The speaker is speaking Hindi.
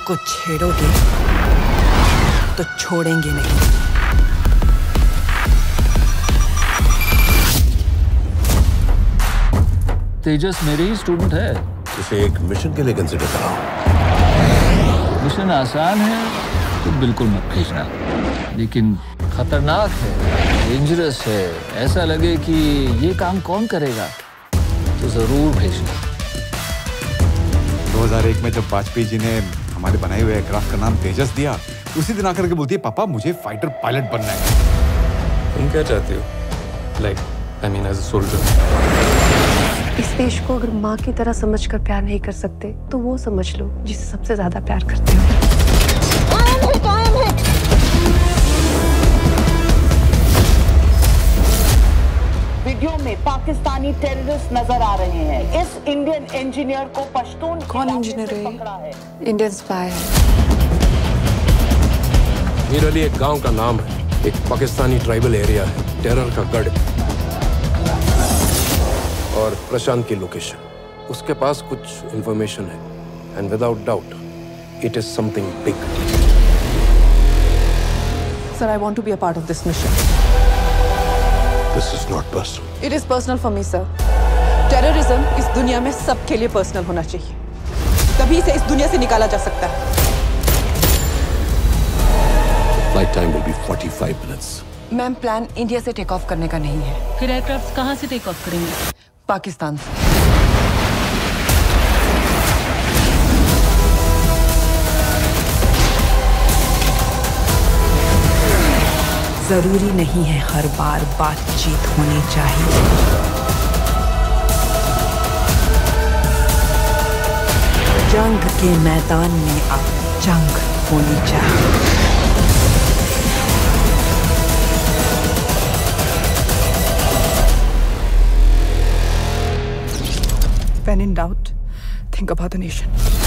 को छेड़ोगे तो छोड़ेंगे नहीं। तेजस मेरे ही स्टूडेंट है। उसे एक मिशन के लिए कंसिडर कराओ। मिशन आसान है तो बिल्कुल मत भेजना, लेकिन खतरनाक है, डेंजरस है, ऐसा लगे कि ये काम कौन करेगा तो जरूर भेजना। 2001 में जब वाजपेयी जी ने हमारे बनाए हुए एयरक्राफ्ट का नाम तेजस दिया, उसी दिन आकर के बोलती है पापा मुझे फाइटर पायलट बनना है। तुम क्या चाहती हो? As a soldier. इस देश को अगर माँ की तरह समझकर प्यार नहीं कर सकते तो वो समझ लो जिसे सबसे ज्यादा प्यार करते हो। कायम है। वीडियो में पाकिस्तानी टेररिस्ट नजर आ रहे हैं। इस इंडियन इंजीनियर को पश्तून कौन इंजीनियर है? इंडियन स्पाई है। मीर अली एक गांव का नाम है, एक पाकिस्तानी ट्राइबल एरिया है, टेरर का गढ़। और प्रशांत की लोकेशन, उसके पास कुछ इंफॉर्मेशन है, and without doubt it is something big. Sir, I want to be a part of this mission. This is not personal. It is personal for me, sir. Terrorism इस दुनिया में सबके लिए पर्सनल होना चाहिए, तभी इसे इस दुनिया से निकाला जा सकता है। The flight time will be 45 minutes. Ma'am, plan India से टेक ऑफ करने का नहीं है। फिर एयरक्राफ्ट कहाँ से टेक ऑफ करेंगे? पाकिस्तान से। जरूरी नहीं है हर बार बातचीत होनी चाहिए। जंग के मैदान में अब जंग होनी चाहिए। When in doubt, think about the nation.